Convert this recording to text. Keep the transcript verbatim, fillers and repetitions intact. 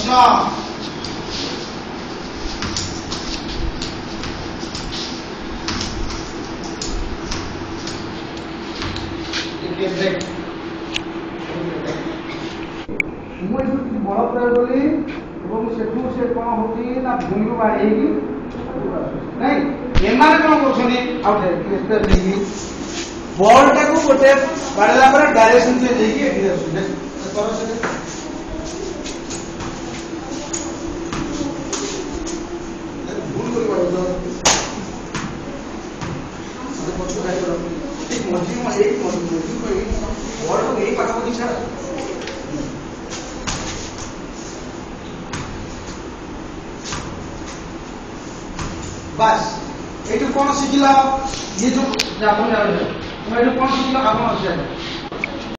କୃଷ୍ଣ बल प्रयोग कली सेठू से कौन होती ना भूमि को बाड़ी नहीं एमाने कौन कर बल टाक गोटे बाड़ेला डायरेक्शन बस ये कौन शिखिल ये जो तुम ये कौन शिखिल आप